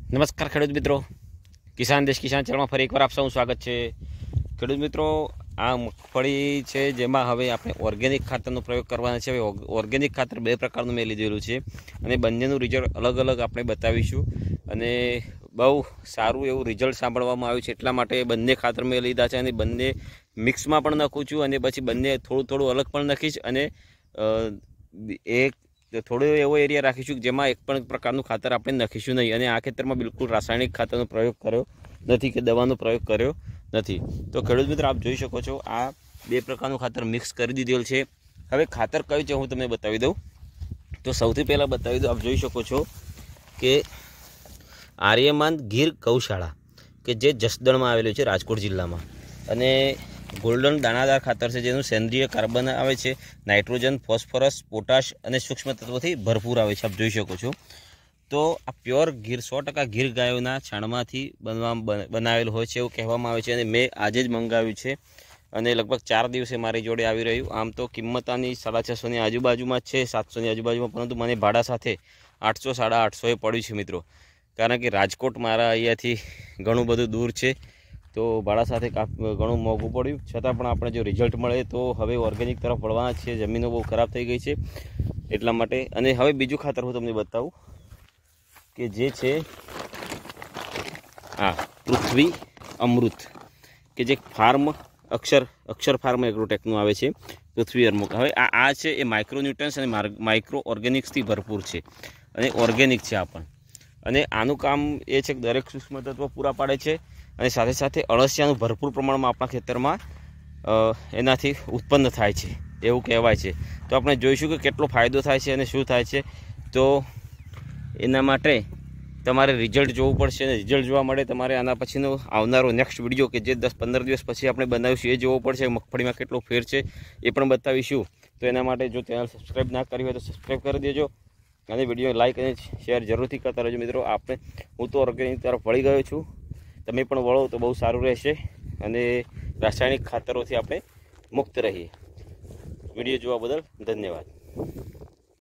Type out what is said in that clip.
નમસ્કાર ખેડૂત મિત્રો, કિસાન દેશ કિસાન ચેનલમાં ફરી એકવાર આપ સૌનું સ્વાગત છે। ખેડૂત મિત્રો, આ મગફળી છે જેમાં હવે આપણે ઓર્ગેનિક ખાતરનો પ્રયોગ કરવાનો છે। હવે ઓર્ગેનિક ખાતર બે પ્રકારનું મેં લીધેલું છે અને બંનેનું રિઝલ્ટ અલગ અલગ આપણે બતાવીશું અને બહુ સારું એવું રિઝલ્ટ સાંભળવામાં આવ્યું છે, એટલા માટે બંને ખાતર મેં લીધા છે અને બંને મિક્સમાં પણ નાખું છું અને પછી બંને થોડું થોડું અલગ પણ નાખીશ અને એક થોડો એવો એરિયા રાખીશું જેમાં એક પણ પ્રકારનું ખાતર આપણે નાખીશું નહીં અને આ ખેતરમાં બિલકુલ રાસાયણિક ખાતરનો પ્રયોગ કર્યો નથી કે દવાનો પ્રયોગ કર્યો નથી। તો ખેડૂત મિત્રો, આપ જોઈ શકો છો આ બે પ્રકારનું ખાતર મિક્સ કરી દીધેલ છે। હવે ખાતર કયું છે હું તમને બતાવી દઉં। તો સૌથી પહેલાં બતાવી દઉં, આપ જોઈ શકો છો કે આર્યમાન ગીર ગૌશાળા કે જે જસદણમાં આવેલું છે રાજકોટ જિલ્લામાં, અને ગોલ્ડન દાણાદાર ખાતર છે જેનું સેન્દ્રીય કાર્બન આવે છે, નાઇટ્રોજન, ફોસ્ફરસ, પોટાશ અને સૂક્ષ્મ તત્વોથી ભરપૂર આવે છે, આપ જોઈ શકો છો। તો આ પ્યોર ગીર 100% ગીર ગાયોના છાણમાંથી બનાવેલું હોય છે એવું કહેવામાં આવે છે અને મેં આજે જ મંગાવ્યું છે અને લગભગ 4 દિવસે મારી જોડે આવી રહ્યું। આમ તો કિંમત આની 650ની આજુબાજુમાં જ છે, 700ની આજુબાજુમાં, પરંતુ મને ભાડા સાથે 800 850 એ પડ્યું છે મિત્રો, કારણ કે રાજકોટ મારા અહીંયાથી ઘણું બધું દૂર છે તો ભાડા સાથે ઘણું મોંઘું પડ્યું, છતાં પણ આપણે જો રિઝલ્ટ મળે તો હવે ઓર્ગેનિક તરફ વળવાના છે। જમીનો બહુ ખરાબ થઈ ગઈ છે એટલા માટે। અને હવે બીજું ખાતર હું તમને બતાવું કે જે છે આ પૃથ્વી અમૃત કે જે ફાર્મ અક્ષર ફાર્મ એગ્રોટેકનું આવે છે, પૃથ્વી અમૃત। હવે આ છે એ માઇક્રોન્યુટ્રન્સ અને માઇક્રો ઓર્ગેનિક્સથી ભરપૂર છે અને ઓર્ગેનિક છે આ પણ, અને આનું કામ એ છે કે દરેક સૂક્ષ્મ તત્વ પૂરા પાડે છે અને સાથે સાથે અળસિયાનું ભરપૂર પ્રમાણમાં આપણા ખેતરમાં એનાથી ઉત્પન્ન થાય છે એવું કહેવાય છે। તો આપણે જોઈશું કે કેટલો ફાયદો થાય છે અને શું થાય છે। તો એના માટે તમારે રિઝલ્ટ જોવું પડશે અને રિઝલ્ટ જોવા મળે તમારે આના પછીનો આવનારો નેક્સ્ટ વિડીયો કે જે 10-15 દિવસ પછી આપણે બનાવીશું એ જોવો પડશે, મગફળીમાં કેટલો ફેર છે એ પણ બતાવીશું। તો એના માટે જો ચેનલ સબસ્ક્રાઈબ ના કરી હોય તો સબસ્ક્રાઈબ કરી દેજો અને વિડીયો લાઇક અને શેર જરૂરથી કરતા રહેજો મિત્રો। હું તો ઓર્ગેનિક તરફ વળી ગયો છું, તમે પણ વળો તો બહુ સારું રહેશે અને રાસાયણિક ખાતરોથી આપણે મુક્ત રહીએ। વિડીયો જોવા બદલ ધન્યવાદ।